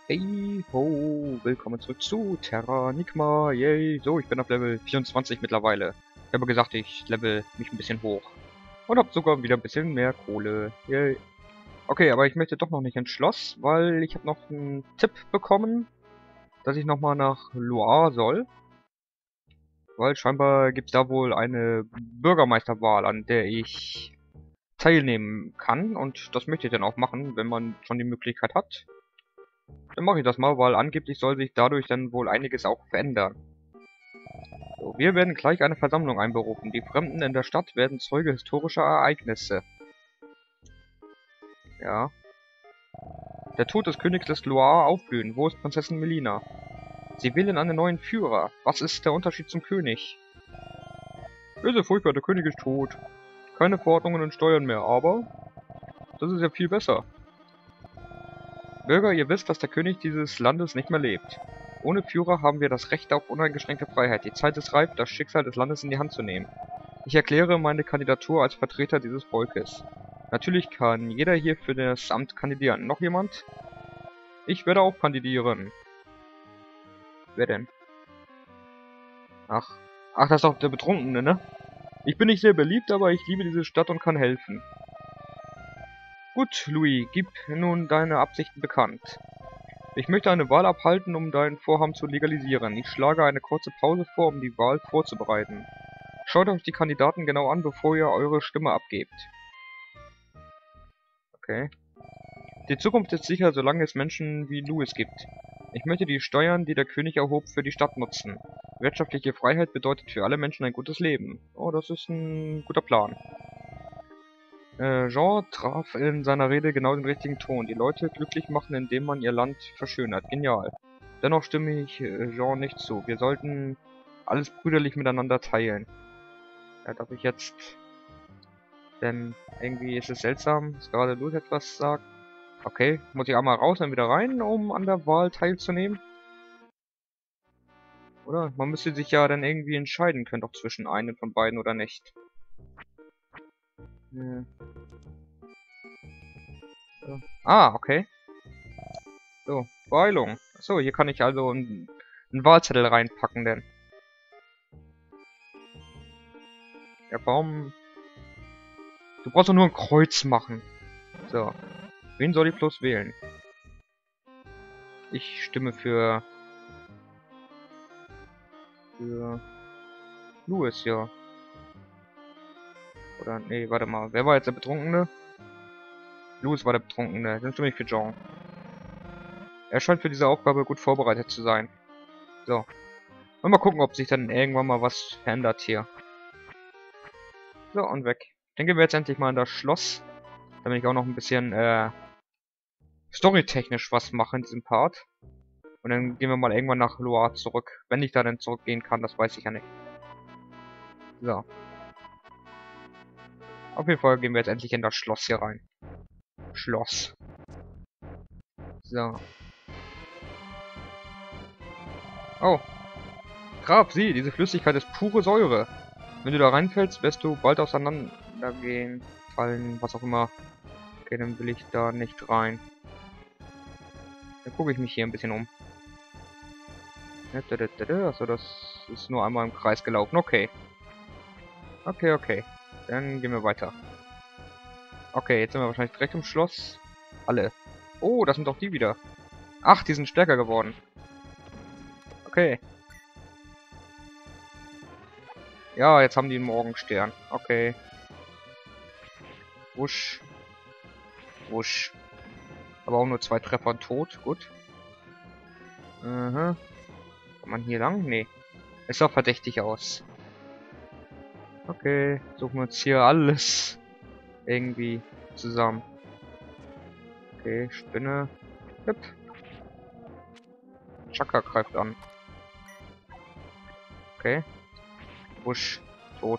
Hey ho, willkommen zurück zu Terranigma, yay. So, ich bin auf Level 24 mittlerweile. Ich habe gesagt, ich level mich ein bisschen hoch. Und habe sogar wieder ein bisschen mehr Kohle, yay. Okay, aber ich möchte doch noch nicht ins Schloss, weil ich habe noch einen Tipp bekommen, dass ich nochmal nach Loire soll. Weil scheinbar gibt es da wohl eine Bürgermeisterwahl, an der ich teilnehmen kann. Und das möchte ich dann auch machen, wenn man schon die Möglichkeit hat. Dann mache ich das mal, weil angeblich soll sich dadurch dann wohl einiges auch verändern. So, wir werden gleich eine Versammlung einberufen. Die Fremden in der Stadt werden Zeuge historischer Ereignisse. Ja. Der Tod des Königs des Loire aufblühen. Wo ist Prinzessin Melina? Sie wählen einen neuen Führer. Was ist der Unterschied zum König? Böse, furchtbar, der König ist tot. Keine Verordnungen und Steuern mehr, aber das ist ja viel besser. Bürger, ihr wisst, dass der König dieses Landes nicht mehr lebt. Ohne Führer haben wir das Recht auf uneingeschränkte Freiheit. Die Zeit ist reif, das Schicksal des Landes in die Hand zu nehmen. Ich erkläre meine Kandidatur als Vertreter dieses Volkes. Natürlich kann jeder hier für das Amt kandidieren. Noch jemand? Ich werde auch kandidieren. Wer denn? Ach, das ist doch der Betrunkene, ne? Ich bin nicht sehr beliebt, aber ich liebe diese Stadt und kann helfen. Gut, Louis, gib nun deine Absichten bekannt. Ich möchte eine Wahl abhalten, um dein Vorhaben zu legalisieren. Ich schlage eine kurze Pause vor, um die Wahl vorzubereiten. Schaut euch die Kandidaten genau an, bevor ihr eure Stimme abgebt. Okay. Die Zukunft ist sicher, solange es Menschen wie Louis gibt. Ich möchte die Steuern, die der König erhob, für die Stadt nutzen. Wirtschaftliche Freiheit bedeutet für alle Menschen ein gutes Leben. Oh, das ist ein guter Plan. Jean traf in seiner Rede genau den richtigen Ton. Die Leute glücklich machen, indem man ihr Land verschönert. Genial. Dennoch stimme ich Jean nicht zu. Wir sollten alles brüderlich miteinander teilen. Ja, darf ich jetzt... Denn irgendwie ist es seltsam, dass gerade Louis etwas sagt. Okay, muss ich einmal raus, dann wieder rein, um an der Wahl teilzunehmen? Oder? Man müsste sich ja dann irgendwie entscheiden können, doch zwischen einem von beiden oder nicht. Hm. So. Ah, okay. So, Beeilung. Achso, hier kann ich also einen Wahlzettel reinpacken, denn. Ja, warum? Du brauchst doch nur ein Kreuz machen. So. Wen soll ich bloß wählen? Ich stimme für Louis, ja. Oder, nee, warte mal. Wer war jetzt der Betrunkene? Louis war der Betrunkene. Dann stimme ich für Jean. Er scheint für diese Aufgabe gut vorbereitet zu sein. So. Und mal gucken, ob sich dann irgendwann mal was verändert hier. So, und weg. Dann gehen wir jetzt endlich mal in das Schloss. Damit ich auch noch ein bisschen, storytechnisch was mache in diesem Part. Und dann gehen wir mal irgendwann nach Loire zurück. Wenn ich da denn zurückgehen kann, das weiß ich ja nicht. So. Auf jeden Fall gehen wir jetzt endlich in das Schloss hier rein. Schloss. So. Oh. Grab, sieh, diese Flüssigkeit ist pure Säure. Wenn du da reinfällst, wirst du bald auseinandergehen, fallen, was auch immer. Okay, dann will ich da nicht rein. Dann gucke ich mich hier ein bisschen um. Achso, das ist nur einmal im Kreis gelaufen. Okay. Okay. Dann gehen wir weiter. Okay, jetzt sind wir wahrscheinlich direkt im Schloss. Alle. Oh, das sind doch die wieder. Ach, die sind stärker geworden. Okay. Ja, jetzt haben die einen Morgenstern. Okay. Wusch. Wusch. Aber auch nur 2 Treffer und tot. Gut. Kann man hier lang? Nee. Es sah verdächtig aus. Okay. Suchen wir uns hier alles irgendwie zusammen. Okay, Spinne. Hüpp. Chaka greift an. Okay. Wusch. Tot.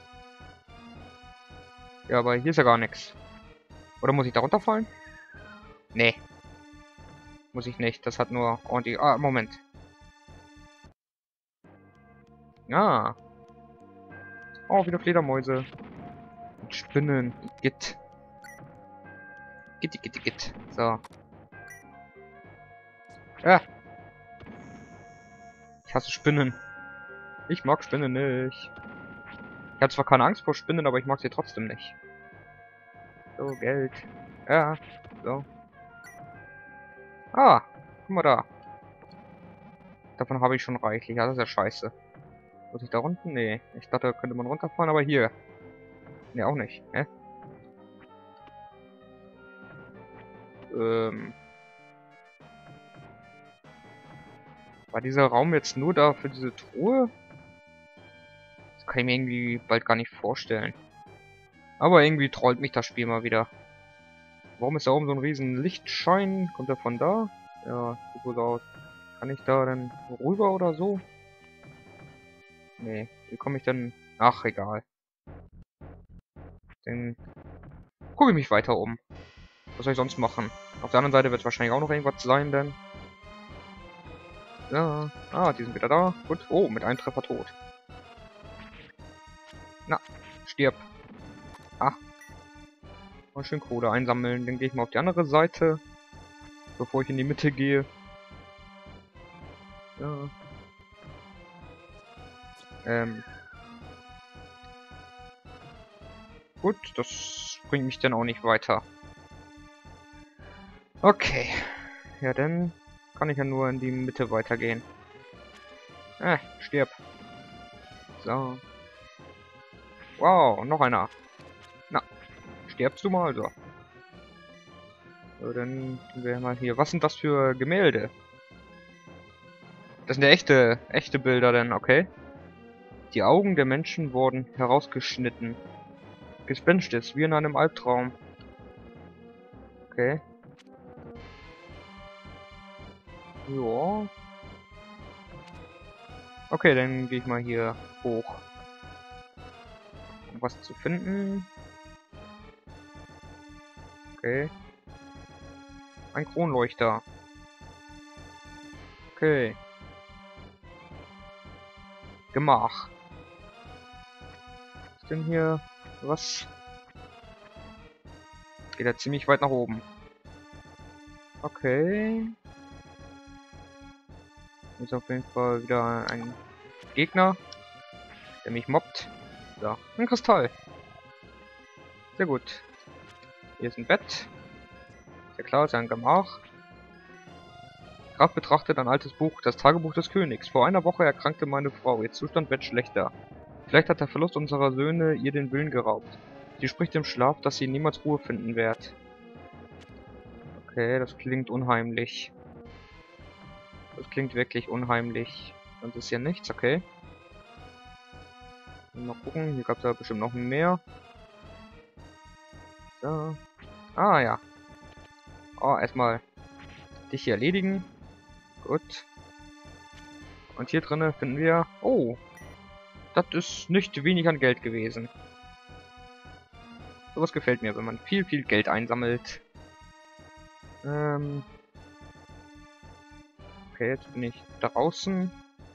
Ja, aber hier ist ja gar nichts. Oder muss ich da runterfallen? Nee. Muss ich nicht. Das hat nur ordentlich... Ah, Moment. Ah. Oh, wieder Fledermäuse. Und Spinnen. Gitt. Gitt. So. Ah! Ich hasse Spinnen. Ich mag Spinnen nicht. Ich habe zwar keine Angst vor Spinnen, aber ich mag sie trotzdem nicht. So, Geld. Ja, so. Ah, guck mal da. Davon habe ich schon reichlich. Ja, das ist ja scheiße. Muss ich da unten? Nee. Ich dachte, da könnte man runterfahren, aber hier. Nee, auch nicht. Hä? War dieser Raum jetzt nur da für diese Truhe? Das kann ich mir irgendwie bald gar nicht vorstellen. Aber irgendwie trollt mich das Spiel mal wieder. Warum ist da oben so ein riesen Lichtschein? Kommt er von da? Ja, sieht wohl so aus. Kann ich da denn rüber oder so? Nee. Wie komme ich denn? Ach, egal. Dann gucke ich mich weiter um. Was soll ich sonst machen? Auf der anderen Seite wird es wahrscheinlich auch noch irgendwas sein, denn... Ja. Ah, die sind wieder da. Gut. Oh, mit einem Treffer tot. Na, stirb. Ah. Mal schön Kohle einsammeln. Dann gehe ich mal auf die andere Seite. Bevor ich in die Mitte gehe. Ja. Gut, das bringt mich dann auch nicht weiter. Okay. Ja, dann kann ich ja nur in die Mitte weitergehen. Stirb. So. Wow, noch einer. Na, stirbst du mal, so. So, dann gehen wir mal hier. Was sind das für Gemälde? Das sind ja echte Bilder denn, okay? Die Augen der Menschen wurden herausgeschnitten. Gespenstisch, wie in einem Albtraum. Okay. Ja. Okay, dann gehe ich mal hier hoch. Um was zu finden. Okay. Ein Kronleuchter. Okay. Gemach. Was ist denn hier? Was? Geht ja ziemlich weit nach oben. Okay. Hier ist auf jeden Fall wieder ein Gegner, der mich mobbt. So, ein Kristall. Sehr gut. Hier ist ein Bett. Sehr klar, ist ja ein Gemach. Graf betrachtet ein altes Buch, das Tagebuch des Königs. Vor einer Woche erkrankte meine Frau. Ihr Zustand wird schlechter. Vielleicht hat der Verlust unserer Söhne ihr den Willen geraubt. Sie spricht im Schlaf, dass sie niemals Ruhe finden wird. Okay, das klingt unheimlich. Das klingt wirklich unheimlich. Sonst ist hier nichts, okay. Mal gucken, hier gab es ja bestimmt noch mehr. So. Ah, ja. Oh, erstmal dich hier erledigen. Gut. Und hier drinnen finden wir... Oh. Das ist nicht wenig an Geld gewesen. Sowas gefällt mir, wenn man viel Geld einsammelt. Okay, jetzt bin ich draußen.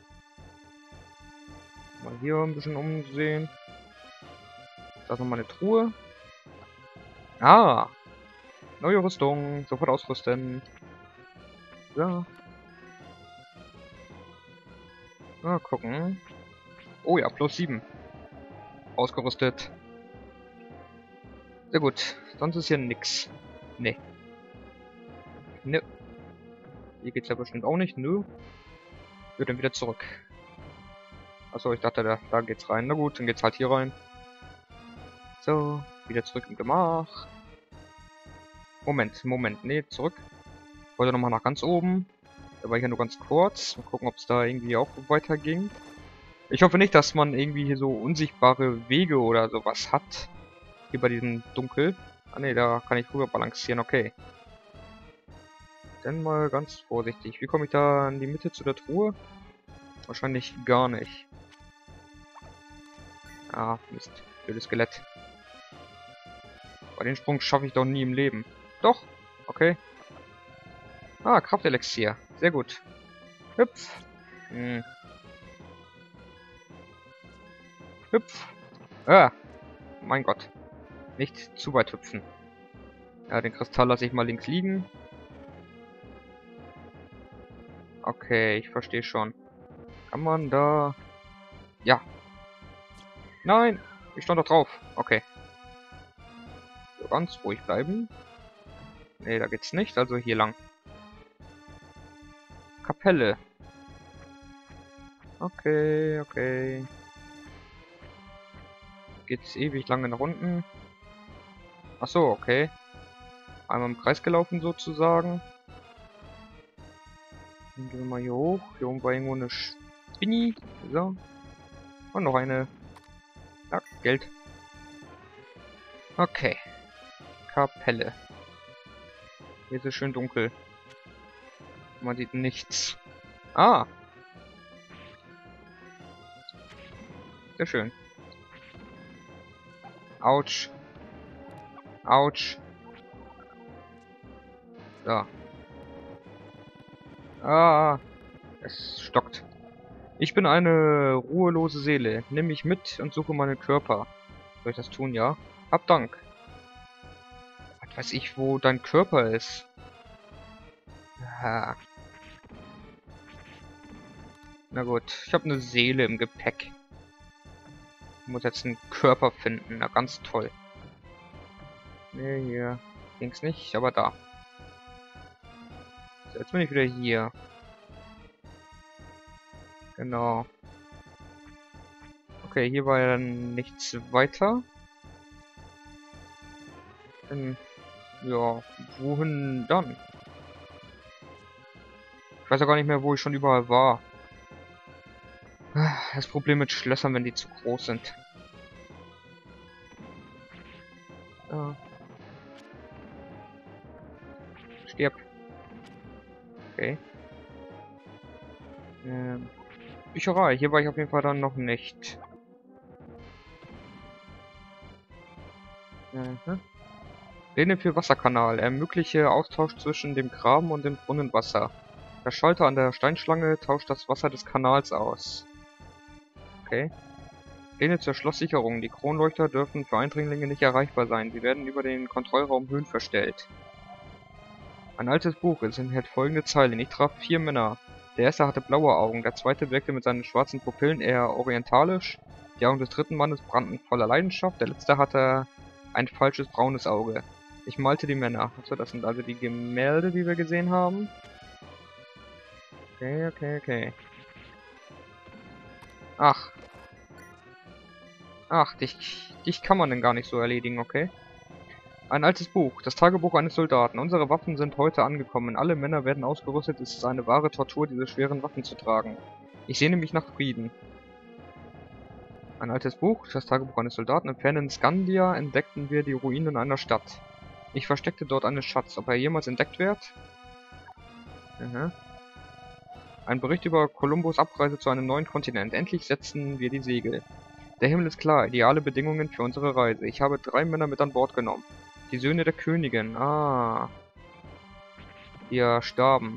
Mal hier ein bisschen umsehen. Da ist nochmal eine Truhe. Ah. Neue Rüstung. Sofort ausrüsten. So. Mal gucken. Oh ja, +7. Ausgerüstet. Sehr gut. Sonst ist hier nix. Nee. Nö. Hier geht's ja bestimmt auch nicht. Nö. Wir dann wieder zurück. Achso, ich dachte, da geht's rein. Na gut, dann geht's halt hier rein. So, wieder zurück im Gemach. Moment. Nee, zurück. Ich wollte nochmal nach ganz oben. Da war ich ja nur ganz kurz. Mal gucken, ob es da irgendwie auch weiter ging. Ich hoffe nicht, dass man irgendwie hier so unsichtbare Wege oder sowas hat. Hier bei diesem Dunkel. Ah ne, da kann ich rüber balancieren, okay. Dann mal ganz vorsichtig. Wie komme ich da in die Mitte zu der Truhe? Wahrscheinlich gar nicht. Ah, Mist. Blödes Skelett. Bei den Sprung schaffe ich doch nie im Leben. Doch. Okay. Ah, Kraftelixier. Sehr gut. Hüpf. Hüpf. Ah. Mein Gott. Nicht zu weit hüpfen. Ja, den Kristall lasse ich mal links liegen. Okay, ich verstehe schon. Kann man da... Ja. Nein! Ich stand doch drauf. Okay. So, ganz ruhig bleiben. Nee, da geht's nicht. Also hier lang. Kapelle. Okay, okay. Geht's ewig lange nach unten. Ach so, okay. Einmal im Kreis gelaufen sozusagen. Dann gehen wir mal hier hoch. Hier oben war irgendwo eine Spinni. So. Und noch eine. Ja, Geld. Okay. Kapelle. Hier ist es schön dunkel. Man sieht nichts. Ah, sehr schön. Autsch. Autsch. So. Ah, es stockt. Ich bin eine ruhelose Seele. Nimm mich mit und suche meinen Körper. Soll ich das tun, ja? Hab Dank. Was weiß ich, wo dein Körper ist? Ah, na gut. Ich habe eine Seele im Gepäck. Ich muss jetzt einen Körper finden. Na, ganz toll. Nee, hier ging's nicht, aber da. So, jetzt bin ich wieder hier. Genau. Okay, hier war ja dann nichts weiter. Ja, wohin dann? Ich weiß ja gar nicht mehr, wo ich schon überall war. Das Problem mit Schlössern, wenn die zu groß sind. Ja. Stirb. Okay. Bücherei. Hier war ich auf jeden Fall dann noch nicht. Mhm. Pläne für Wasserkanal. Ermögliche Austausch zwischen dem Graben und dem Brunnenwasser. Der Schalter an der Steinschlange tauscht das Wasser des Kanals aus. Okay. Pläne zur Schlosssicherung. Die Kronleuchter dürfen für Eindringlinge nicht erreichbar sein. Sie werden über den Kontrollraum Höhen verstellt. Ein altes Buch. Es enthält folgende Zeilen. Ich traf 4 Männer. Der erste hatte blaue Augen. Der zweite wirkte mit seinen schwarzen Pupillen eher orientalisch. Die Augen des dritten Mannes brannten voller Leidenschaft. Der letzte hatte ein falsches braunes Auge. Ich malte die Männer. Achso, das sind also die Gemälde, die wir gesehen haben. Okay, okay, okay. Ach. Ach, dich kann man denn gar nicht so erledigen, okay? Ein altes Buch. Das Tagebuch eines Soldaten. Unsere Waffen sind heute angekommen. Alle Männer werden ausgerüstet. Es ist eine wahre Tortur, diese schweren Waffen zu tragen. Ich sehne mich nach Frieden. Ein altes Buch. Das Tagebuch eines Soldaten. Im fernen Skandia entdeckten wir die Ruinen einer Stadt. Ich versteckte dort einen Schatz. Ob er jemals entdeckt wird? Mhm. Ein Bericht über Kolumbus Abreise zu einem neuen Kontinent. Endlich setzen wir die Segel. Der Himmel ist klar. Ideale Bedingungen für unsere Reise. Ich habe 3 Männer mit an Bord genommen. Die Söhne der Königin. Ah. Die starben.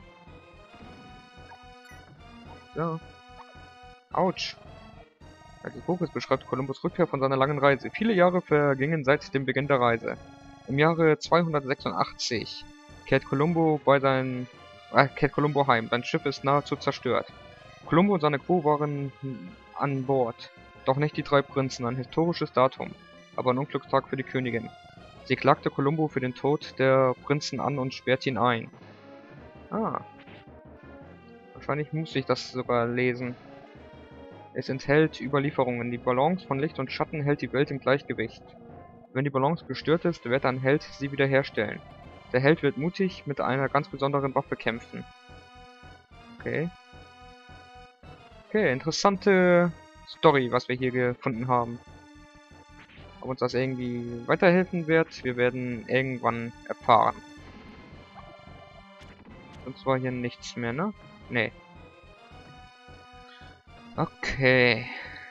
Ja. Autsch. Also das Buch beschreibt Kolumbus Rückkehr von seiner langen Reise. Viele Jahre vergingen seit dem Beginn der Reise. Im Jahre 286 kehrt Columbo heim. Sein Schiff ist nahezu zerstört. Columbo und seine Crew waren an Bord. Doch nicht die 3 Prinzen, ein historisches Datum, aber ein Unglückstag für die Königin. Sie klagte Columbo für den Tod der Prinzen an und sperrte ihn ein. Ah, wahrscheinlich muss ich das sogar lesen. Es enthält Überlieferungen. Die Balance von Licht und Schatten hält die Welt im Gleichgewicht. Wenn die Balance gestört ist, wird ein Held sie wiederherstellen. Der Held wird mutig mit einer ganz besonderen Waffe kämpfen. Okay. Okay, interessante Story, was wir hier gefunden haben. Ob uns das irgendwie weiterhelfen wird, wir werden irgendwann erfahren. Sonst war hier nichts mehr, ne? Nee. Okay.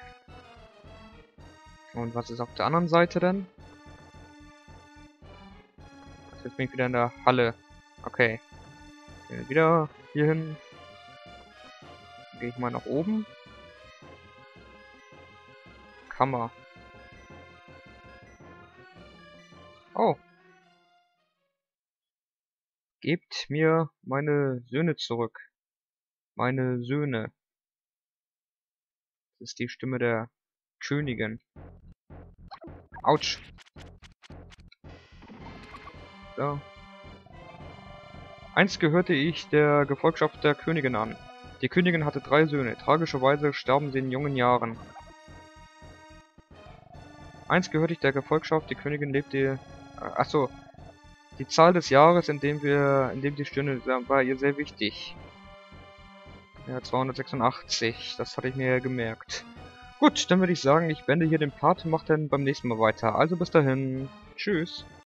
Und was ist auf der anderen Seite denn? Jetzt bin ich wieder in der Halle. Okay. Gehen wir wieder hier hin. Gehe ich mal nach oben. Kammer. Oh. Gebt mir meine Söhne zurück. Meine Söhne. Das ist die Stimme der Königin. Autsch. So. Einst gehörte ich der Gefolgschaft der Königin an. Die Königin hatte 3 Söhne. Tragischerweise starben sie in jungen Jahren. Einst gehörte ich der Gefolgschaft, die Königin lebte... Achso. Die Zahl des Jahres, in dem sie stünde, war ihr sehr wichtig. Ja, 286. Das hatte ich mir ja gemerkt. Gut, dann würde ich sagen, ich beende hier den Part und mache dann beim nächsten Mal weiter. Also bis dahin. Tschüss.